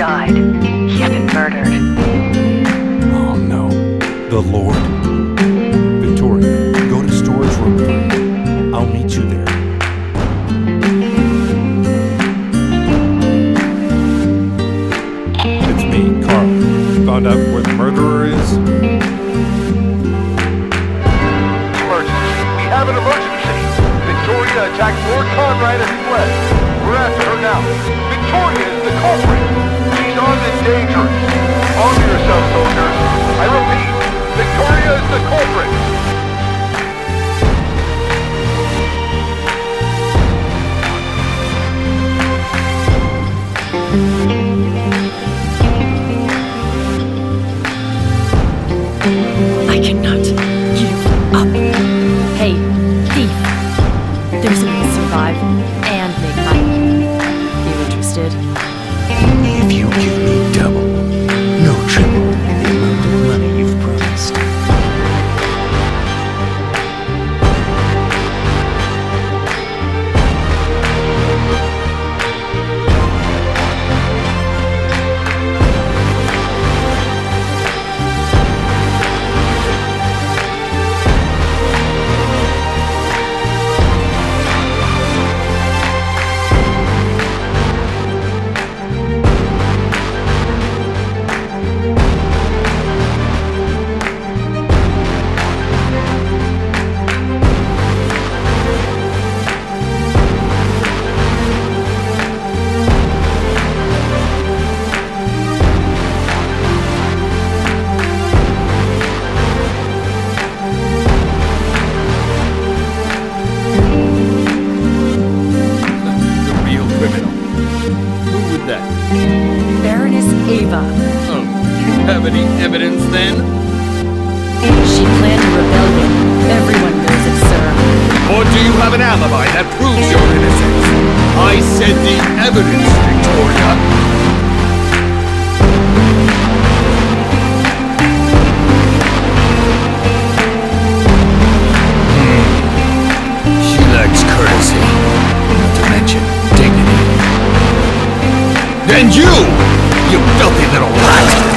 died. He had been murdered. Oh no. The Lord. Victoria, go to storage room 3. I'll meet you there. It's me, Carl. Found out where the murderer is? Emergency. We have an emergency. Victoria attacked Lord Conrad and fled. We're after her now. Victoria is the culprit. She's armed and dangerous. Arm yourself, soldiers. I repeat, Victoria is the culprit. I cannot give up. Hey, thief. There's a way to survive and make money. You interested? If you give me double, no triple, the amount of money you've promised. Have any evidence then? She planned a rebellion. Everyone knows it, sir. Or do you have an alibi that proves your innocence? I said the evidence, Victoria. She lacks courtesy, not to mention dignity. And you filthy little rat!